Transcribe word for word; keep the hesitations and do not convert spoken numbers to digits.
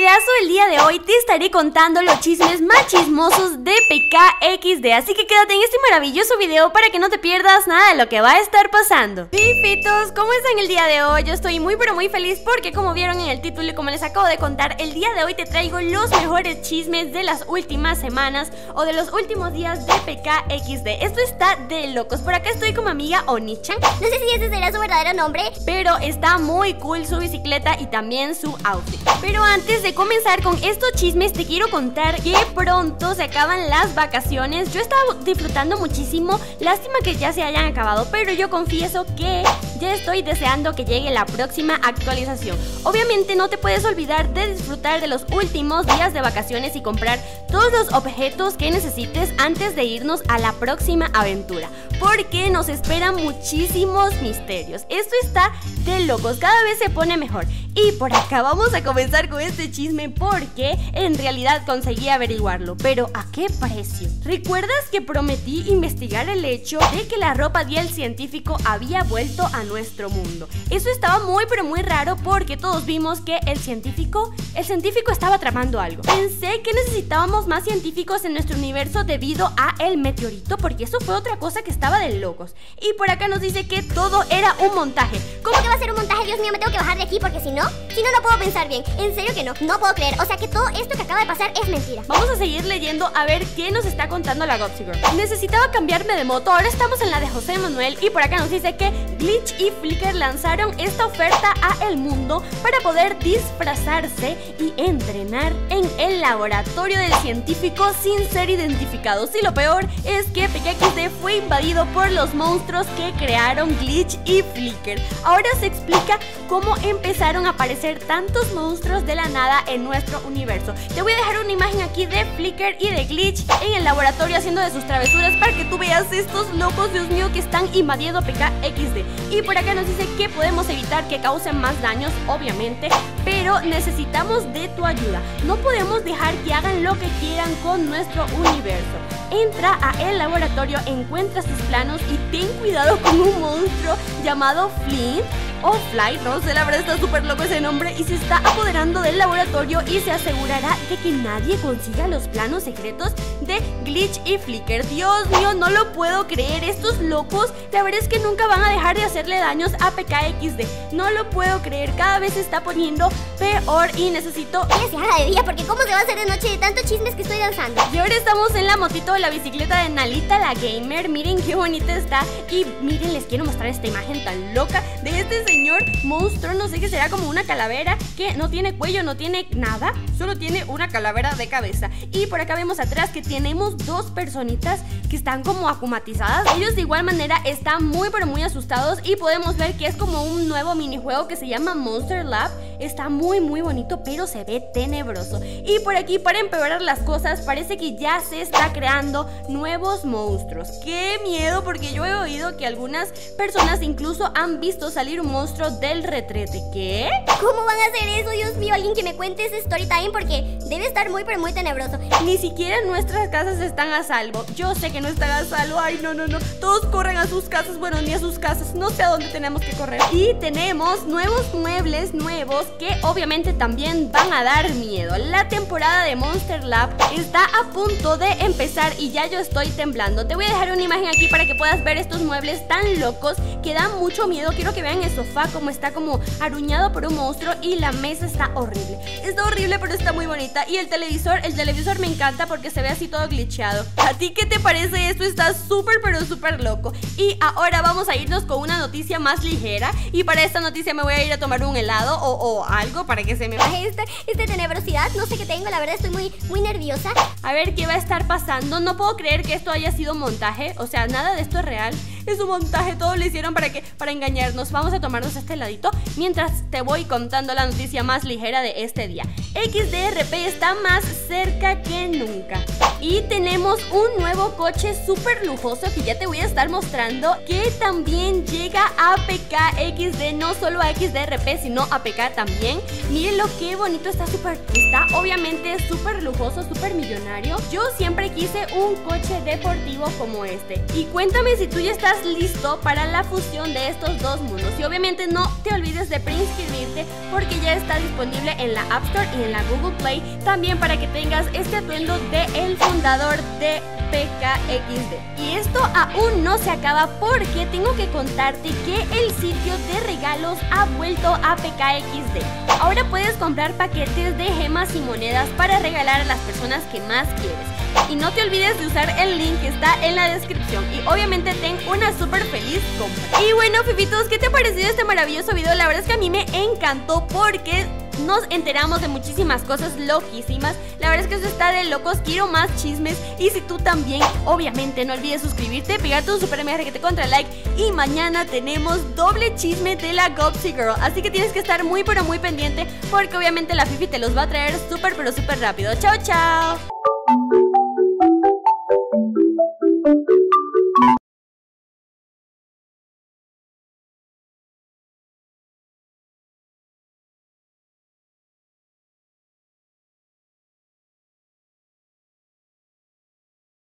Videazo el día de hoy te estaré contando los chismes más chismosos de P K X D, así que quédate en este maravilloso video para que no te pierdas nada de lo que va a estar pasando. Fifitos, ¿cómo están el día de hoy? Yo estoy muy pero muy feliz porque, como vieron en el título y como les acabo de contar, el día de hoy te traigo los mejores chismes de las últimas semanas o de los últimos días de P K X D. Esto está de locos. Por acá estoy con mi amiga Oni-chan. No sé si ese será su verdadero nombre, pero está muy cool su bicicleta y también su outfit. Pero antes de comenzar con estos chismes, te quiero contar que pronto se acaban las vacaciones. Yo estaba disfrutando muchísimo, lástima que ya se hayan acabado, pero yo confieso que ya estoy deseando que llegue la próxima actualización. Obviamente no te puedes olvidar de disfrutar de los últimos días de vacaciones y comprar todos los objetos que necesites antes de irnos a la próxima aventura, porque nos esperan muchísimos misterios. Esto está de locos, cada vez se pone mejor. Y por acá vamos a comenzar con este chisme porque en realidad conseguí averiguarlo, pero ¿a qué precio? ¿Recuerdas que prometí investigar el hecho de que la ropa del científico había vuelto a nuestro mundo? Eso estaba muy pero muy raro porque todos vimos que el científico, el científico estaba tramando algo. Pensé que necesitábamos más científicos en nuestro universo debido a el meteorito, porque eso fue otra cosa que estaba de locos. Y por acá nos dice que todo era un montaje. ¿Cómo que va a ser un montaje? Dios mío, me tengo que bajar de aquí porque si no, si no, no puedo pensar bien. En serio que no, no puedo creer. O sea que todo esto que acaba de pasar es mentira. Vamos a seguir leyendo a ver qué nos está contando la Gossip Girl. Necesitaba cambiarme de moto, ahora estamos en la de José Manuel. Y por acá nos dice que Glitch y Flicker lanzaron esta oferta a el mundo para poder disfrazarse y entrenar en el laboratorio del científico sin ser identificados. Y lo peor es que P K X D fue invadido por los monstruos que crearon Glitch y Flicker. Ahora se explica cómo empezaron a aparecer tantos monstruos de la nada en nuestro universo. Te voy a dejar una imagen aquí de Flicker y de Glitch en el laboratorio haciendo de sus travesuras para que tú veas estos locos, Dios mío, que están invadiendo P K X D. Y por acá nos dice que podemos evitar que causen más daños, obviamente, pero necesitamos de tu ayuda. No podemos dejar que hagan lo que quieran con nuestro universo. Entra a el laboratorio, encuentra sus planos y ten cuidado con un monstruo llamado Flint o Fly, no sé, la verdad está súper loco ese nombre, y se está apoderando del laboratorio y se asegurará de que nadie consiga los planos secretos de Glitch y Flicker. Dios mío, no lo puedo creer, estos locos, la verdad es que nunca van a dejar de hacerle daños a P K X D. No lo puedo creer, cada vez se está poniendo peor y necesito que se haga de día, porque cómo se va a hacer de noche de tantos chismes que estoy danzando. Y ahora estamos en la motito de la bicicleta de Nalita la Gamer. Miren qué bonita está. Y miren, les quiero mostrar esta imagen tan loca de este señor monstruo, no sé qué será, como una calavera que no tiene cuello, no tiene nada, solo tiene una calavera de cabeza. Y por acá vemos atrás que tenemos dos personitas que están como acumatizadas. Ellos de igual manera están muy pero muy asustados y podemos ver que es como un nuevo minijuego que se llama Monster Lab. Está muy muy bonito, pero se ve tenebroso. Y por aquí, para empeorar las cosas, parece que ya se está creando nuevos monstruos. ¡Qué miedo! Porque yo he oído que algunas personas incluso han visto salir un monstruo del retrete. ¿Qué? ¿Cómo van a hacer eso? Dios mío, alguien que me cuente ese story time porque debe estar muy pero muy tenebroso. Ni siquiera nuestras casas están a salvo. Yo sé que no están a salvo. Ay, no, no, no. Todos corren a sus casas. Bueno, ni a sus casas. No sé a dónde tenemos que correr. Y tenemos nuevos muebles nuevos que obviamente también van a dar miedo. La temporada de Monster Lab está a punto de empezar y ya yo estoy temblando. Te voy a dejar una imagen aquí para que puedas ver estos muebles tan locos que dan mucho miedo. Quiero que vean el sofá como está como aruñado por un monstruo y la mesa está horrible. Está horrible, pero está muy bonita. Y el televisor, el televisor me encanta porque se ve así todo glitcheado. ¿A ti qué te parece esto? Está súper pero súper loco. Y ahora vamos a irnos con una noticia más ligera. Y para esta noticia me voy a ir a tomar un helado o, o algo para que se me baje esta, esta tenebrosidad. No sé qué tengo, la verdad estoy muy, muy nerviosa. A ver qué va a estar pasando. No puedo creer que esto haya sido montaje. O sea, nada de esto es real. Es un montaje, todo lo hicieron para que para engañarnos. Vamos a tomarnos este heladito mientras te voy contando la noticia más ligera de este día. X D R P está más cerca que nunca. Y tenemos un nuevo coche súper lujoso que ya te voy a estar mostrando, que también llega a P K X D, no solo a X D R P, sino a P K también. Miren lo que bonito, está súper, está obviamente súper lujoso, súper millonario. Yo siempre quise un coche deportivo como este. Y cuéntame si tú ya estás estás listo para la fusión de estos dos mundos. Y obviamente no te olvides de preinscribirte porque ya está disponible en la App Store y en la Google Play, también para que tengas este atuendo de el fundador de P K X D. Y esto aún no se acaba porque tengo que contarte que el sitio de regalos ha vuelto a P K X D. Ahora puedes comprar paquetes de gemas y monedas para regalar a las personas que más quieres. Y no te olvides de usar el link que está en la descripción. Y obviamente ten una súper feliz compra. Y bueno, fifitos, ¿qué te ha parecido este maravilloso video? La verdad es que a mí me encantó porque nos enteramos de muchísimas cosas loquísimas. La verdad es que eso está de locos. Quiero más chismes. Y si tú también, obviamente no olvides suscribirte, pegarte un super mega requete contra like. Y mañana tenemos doble chisme de la Gopsy Girl. Así que tienes que estar muy pero muy pendiente porque obviamente la Fifi te los va a traer súper pero súper rápido. Chao, chao.